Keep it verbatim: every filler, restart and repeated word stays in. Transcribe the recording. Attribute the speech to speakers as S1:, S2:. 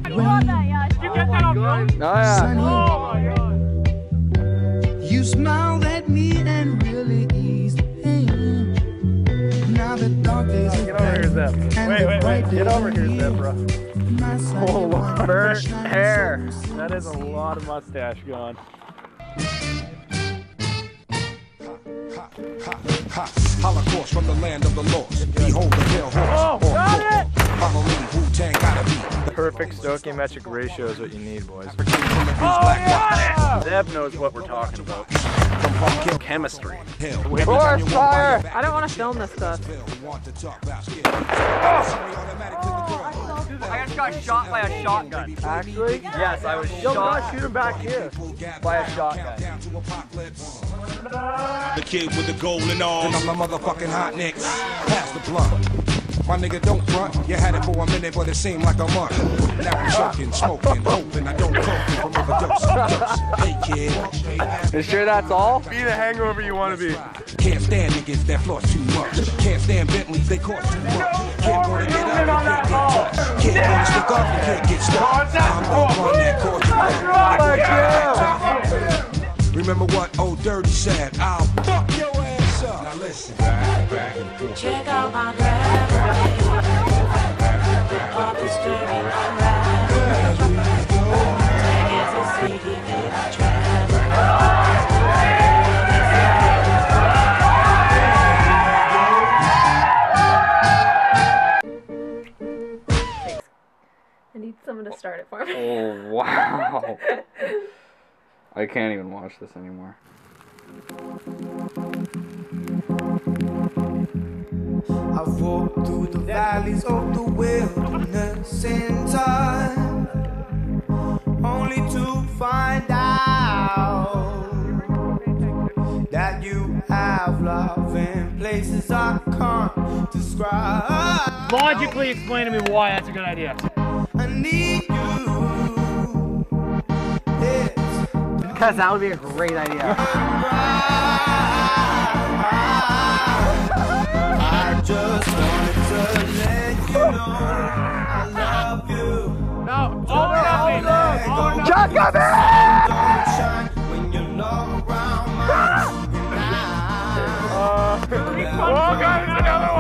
S1: love that, yeah. Did you get that on film?
S2: Oh yeah.
S1: Oh my god.
S3: You smiled at me and really eased pain. Now the dark days are
S2: Get over here, Zeb.
S4: Wait, wait, wait. Get over here, Zeb, bro.
S2: Oh, Lord. Burnt hair.
S4: That is a lot of mustache gone.
S5: Holocaust from the land of the lost. Behold the pale horse.
S4: Oh, got it!
S5: Follow me, Wu-Tang gotta be.
S2: Perfect stoichiometric ratio is what you need, boys.
S4: Oh, yeah!
S2: Zeb knows what we're talking about. Chemistry.
S5: Forest
S2: fire!
S1: I don't want to film this stuff.
S6: I just got shot by a shotgun.
S2: Actually?
S6: Yes, I was
S2: Yo,
S6: shot
S2: God, shoot him back here.
S6: by a shotgun.
S5: The kid with the golden arms. And I'm the motherfucking hot nicks. Pass the blunt. My nigga, don't front. You had it for a minute, but it seemed like a month. Now I'm choking, smoking, hoping I don't choke from overdose. Hey kid.
S2: You sure that's all? Be the hangover you want to be.
S5: Can't stand niggas that floss too much. Can't stand Bentleys, they cost too much. Can't wanna get up, you can't get touched. Can't wanna stick up, you can't get stuck. I'm the one that cost too much. Remember what old Dirty said? I'll fuck your ass up. Now listen. Back, back and forth.
S7: Check out my gravity. All this dirty
S1: I need someone to start it for me.
S2: Oh, wow. I can't even watch this anymore.
S3: I've walked through the valleys of the wilderness in time, only to find out that you have love in places I can't describe.
S4: Logically explain to me why that's a good idea.
S3: I need you. It's
S6: Because that would be a great idea.
S3: I just wanted to let you know I love you.
S4: No, all or nothing. All or nothing.
S2: Chuck him in!
S3: Don't shine when you're not around my
S4: Oh, God, there's another one.